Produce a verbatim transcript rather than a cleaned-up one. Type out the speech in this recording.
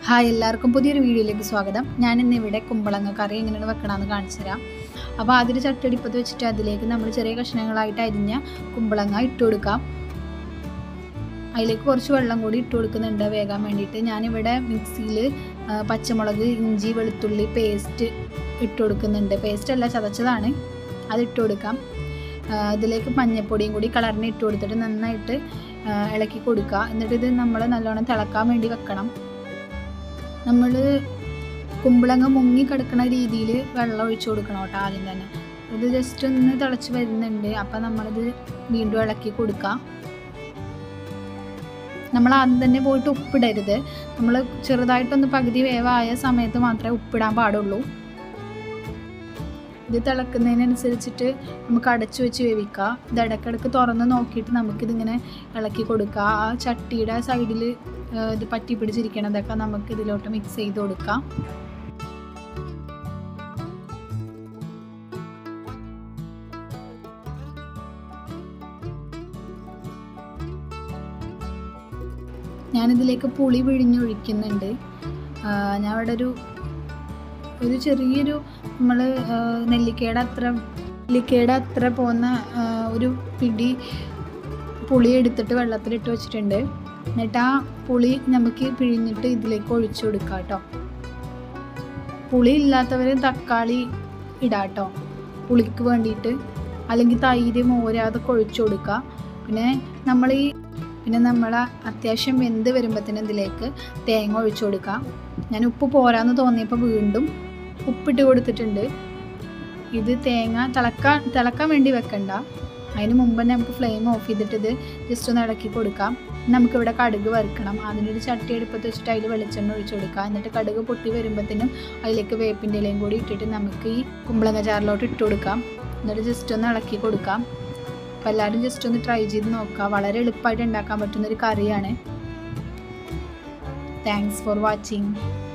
Hi എല്ലാവർക്കും പുതിയൊരു വീഡിയോയിലേക്ക് സ്വാഗതം. ഞാൻ ഇന്ന് ഇവിടെ കുമ്പളങ്ങ കറി എങ്ങനെയാണ് വെക്കണമെന്ന് കാണിച്ചു തരാം. അപ്പോൾ ആദ്യം ചട്ടടിപ്പത്ത് വെച്ചിട്ട് അതിലേക്ക് നമ്മൾ ചെറിയ കഷ്ണങ്ങളായിട്ട് അരിഞ്ഞ കുമ്പളങ്ങ ഇട്ട് കൊടുക്കാം. അതിലേക്ക് കുറച്ച് വെള്ളം കൂടി ഇട്ട് കൊടുക്കുന്നുണ്ട് വേകാൻ വേണ്ടിയിട്ട്. ഞാനിവിടെ മിക്സിയിൽ പച്ചമുളക്, ഇഞ്ചി, വെളുത്തുള്ളി പേസ്റ്റ് ഇട്ട് കൊടുക്കുന്നുണ്ട്. പേസ്റ്റ് അല്ല, ചതച്ചതാണ്, അത് ഇട്ട് കൊടുക്കാം. ഇതിലേക്ക് മഞ്ഞൾപ്പൊടിയും കൂടി കളറിന് ഇട്ട് കൊടുത്തിട്ട് നന്നായിട്ട് ഇളക്കി കൊടുക്കുക. എന്നിട്ട് ഇത് നമ്മൾ നല്ലോണം തിളക്കാൻ വേണ്ടി വെക്കണം. നമ്മൾ കുമ്പളങ്ങ മുങ്ങി കിടക്കുന്ന രീതിയിൽ വെള്ളം ഒഴിച്ചു കൊടുക്കണം കേട്ടോ ആദ്യം തന്നെ. ഇത് ജസ്റ്റ് ഒന്ന് തിളച്ച് വരുന്നുണ്ട്. അപ്പം നമ്മളിത് വീണ്ടും ഇളക്കി കൊടുക്കുക. നമ്മൾ ആദ്യം തന്നെ പോയിട്ട് ഉപ്പിടരുത്. നമ്മൾ ചെറുതായിട്ടൊന്ന് പകുതി വേവായ സമയത്ത് മാത്രമേ ഉപ്പിടാൻ പാടുള്ളൂ. ഇത് തിളക്കുന്നതിനനുസരിച്ചിട്ട് നമുക്ക് അടച്ചു വെച്ച് വേവിക്കുക. ഇത് ഇടയ്ക്കിടയ്ക്ക് തുറന്ന് നോക്കിയിട്ട് നമുക്കിതിങ്ങനെ ഇളക്കി കൊടുക്കുക. ആ ചട്ടിയുടെ സൈഡിൽ ഇത് പറ്റി പിടിച്ചിരിക്കണതൊക്കെ നമുക്ക് ഇതിലോട്ട് മിക്സ് ചെയ്ത് കൊടുക്കാം. ഞാനിതിലേക്ക് പുളി പിഴിഞ്ഞൊഴിക്കുന്നുണ്ട്. ഞാൻ ഇവിടെ ഒരു ഒരു ചെറിയൊരു നമ്മൾ നെല്ലിക്കയുടെ അത്ര നെല്ലിക്കയുടെ അത്ര പോകുന്ന ഒരു പിടി പുളി എടുത്തിട്ട് വെള്ളത്തിലിട്ട് വെച്ചിട്ടുണ്ട്. എന്നിട്ട് ആ പുളി നമുക്ക് പിഴിഞ്ഞിട്ട് ഇതിലേക്ക് ഒഴിച്ചു കൊടുക്കാം കേട്ടോ. പുളി ഇല്ലാത്തവർ തക്കാളി ഇടാം കേട്ടോ പുളിക്ക് വേണ്ടിയിട്ട്, അല്ലെങ്കിൽ തൈര്, മോര് അതൊക്കെ ഒഴിച്ചു കൊടുക്കുക. പിന്നെ നമ്മൾ ഈ പിന്നെ നമ്മൾ അത്യാവശ്യം വെന്ത് വരുമ്പോഴത്തേനും ഇതിലേക്ക് തേങ്ങ ഒഴിച്ചു കൊടുക്കാം. ഞാൻ ഉപ്പ് പോരാന്ന് തോന്നിയപ്പോൾ വീണ്ടും ഉപ്പിട്ട് കൊടുത്തിട്ടുണ്ട്. ഇത് തേങ്ങ തിളക്കാൻ തിളക്കാൻ വേണ്ടി വെക്കണ്ട, അതിന് മുമ്പ് തന്നെ നമുക്ക് ഫ്ലെയിം ഓഫ് ചെയ്തിട്ട് ഇത് ജസ്റ്റ് ഒന്ന് ഇളക്കി കൊടുക്കാം. നമുക്കിവിടെ കടുക് വറുക്കണം. അതിനൊരു ചട്ടി എടുപ്പത്ത് വെച്ചിട്ട് അതിൽ വെളിച്ചെണ്ണ ഒഴിച്ചു കൊടുക്കുക. എന്നിട്ട് കടുക് പൊട്ടി വരുമ്പോഴത്തേനും അതിലേക്ക് വേപ്പിൻ്റെ ഇലയും കൂടി ഇട്ടിട്ട് നമുക്ക് ഈ കുമ്പളങ്ങ ചാറിലോട്ട് ഇട്ട് കൊടുക്കാം. എന്നിട്ട് ജസ്റ്റ് ഒന്ന് ഇളക്കി കൊടുക്കാം. അപ്പോൾ എല്ലാവരും ജസ്റ്റ് ഒന്ന് ട്രൈ ചെയ്ത് നോക്കുക. വളരെ എളുപ്പമായിട്ട് ഉണ്ടാക്കാൻ പറ്റുന്നൊരു കറിയാണ്. Thanks for watching.